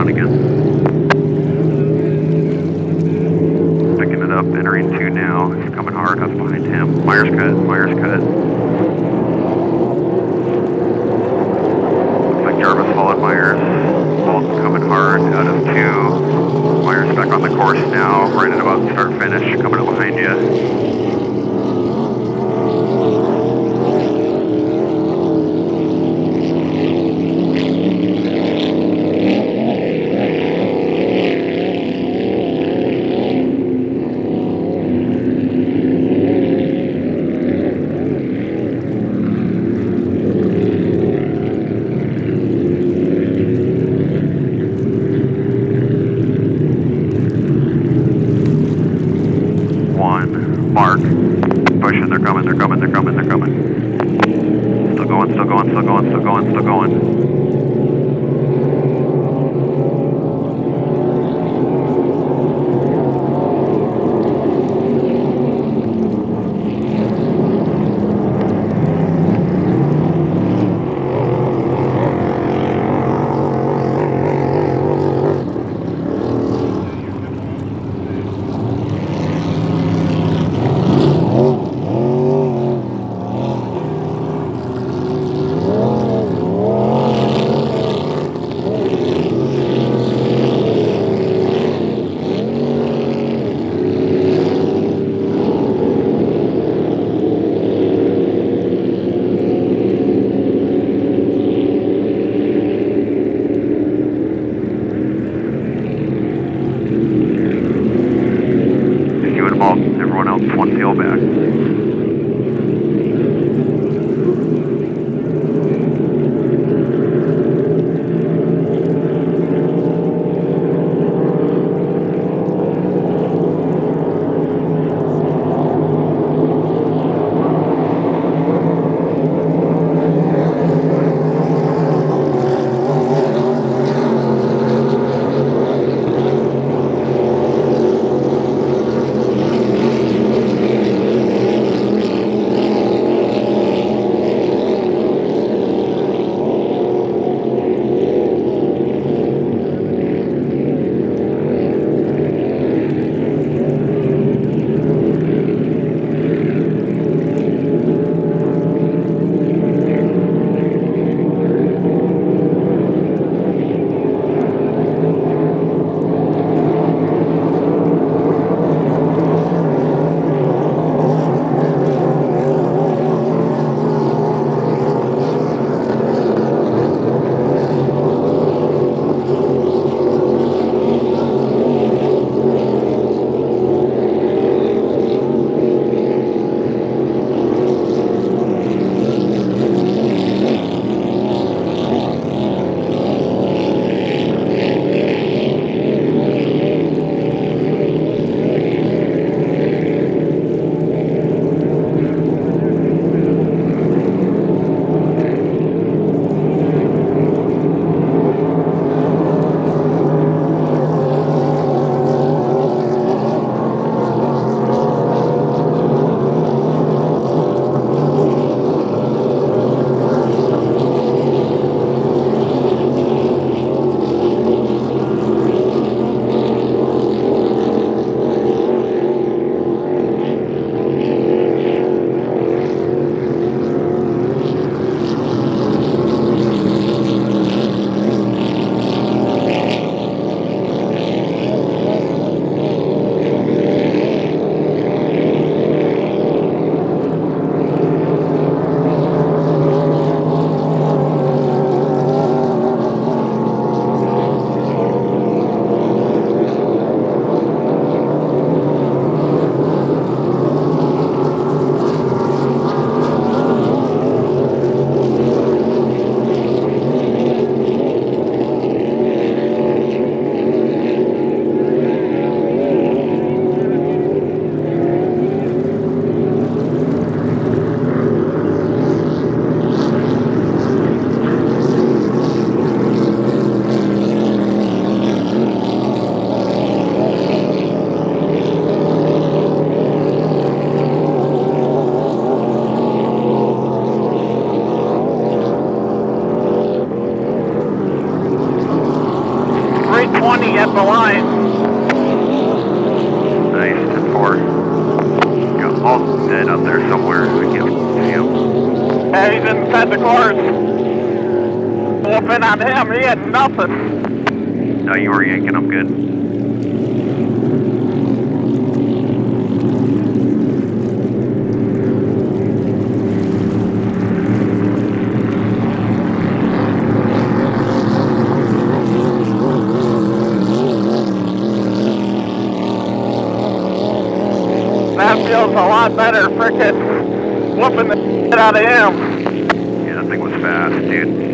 down again. Picking it up, entering 2 now. He's coming hard, Huff behind him. Myers cut, Myers cut. Looks like Jarvis followed Myers. Mauldin coming hard out of 2. Myers back on the course now, right at about start finish, coming up behind you. Mark, pushing, they're coming, they're coming, they're coming, they're coming. Still going, still going, still going, still going, still going. the line. Nice, 10-4. Got all dead up there somewhere. I can't see him. Yeah, he's inside the course. Whooping on him, he had nothing. No, you were yanking him good. That feels a lot better, frickin' whooping the shit out of him. Yeah, that thing was fast, dude.